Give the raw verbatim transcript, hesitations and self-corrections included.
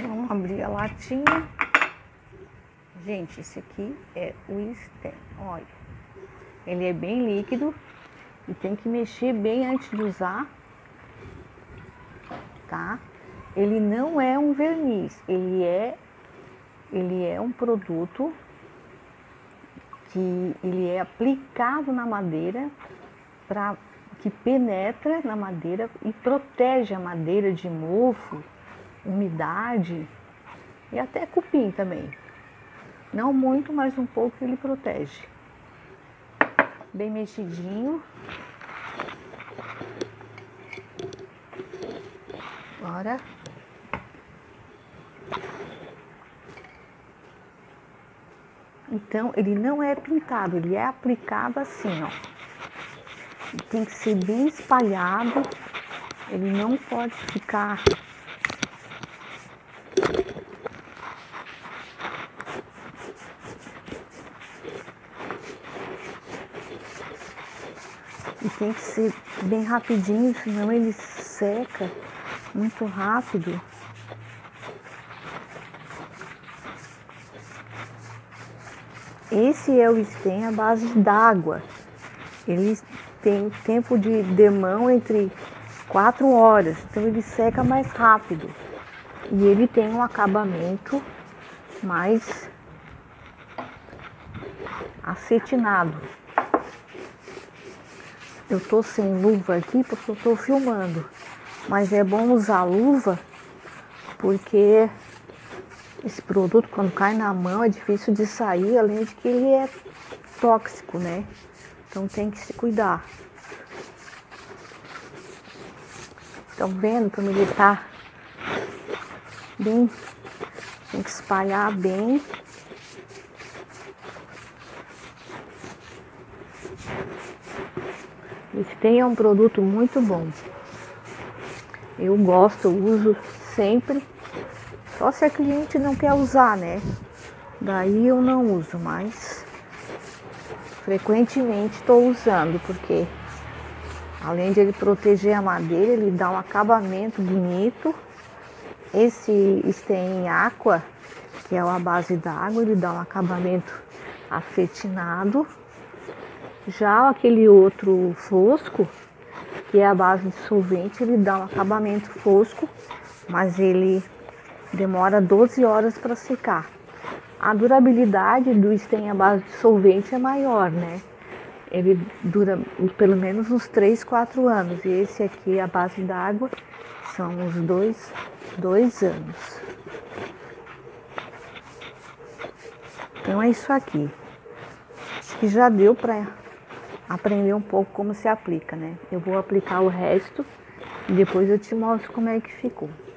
Vamos abrir a latinha. Gente, esse aqui é o Stem, olha. Ele é bem líquido e tem que mexer bem antes de usar, tá? Ele não é um verniz, ele é, ele é um produto que ele é aplicado na madeira, pra, que penetra na madeira e protege a madeira de mofo, umidade e até cupim também. Não muito, mas um pouco ele protege. Bem mexidinho. Agora. Então, ele não é pintado, ele é aplicado assim, ó. Ele tem que ser bem espalhado. Ele não pode ficar... E tem que ser bem rapidinho, senão ele seca muito rápido. Esse é o Stem à base d'água. Ele tem tempo de demão entre quatro horas, então ele seca mais rápido. E ele tem um acabamento mais acetinado. Eu tô sem luva aqui porque eu tô filmando, mas é bom usar luva porque esse produto, quando cai na mão, é difícil de sair, além de que ele é tóxico, né? Então tem que se cuidar. Estão vendo como ele tá bem? Tem que espalhar bem. Stem é um produto muito bom. Eu gosto, eu uso sempre. Só se a cliente não quer usar, né? Daí eu não uso, mas frequentemente estou usando, porque além de ele proteger a madeira, ele dá um acabamento bonito. Esse Stem Aqua, que é a base d'água, ele dá um acabamento acetinado. Já aquele outro fosco, que é a base de solvente, ele dá um acabamento fosco, mas ele demora doze horas para secar. A durabilidade do Stem à base de solvente é maior, né? Ele dura pelo menos uns três, quatro anos. E esse aqui, a base d'água, são uns dois, dois anos. Então é isso aqui. Acho que já deu para aprender um pouco como se aplica, né? Eu vou aplicar o resto e depois eu te mostro como é que ficou.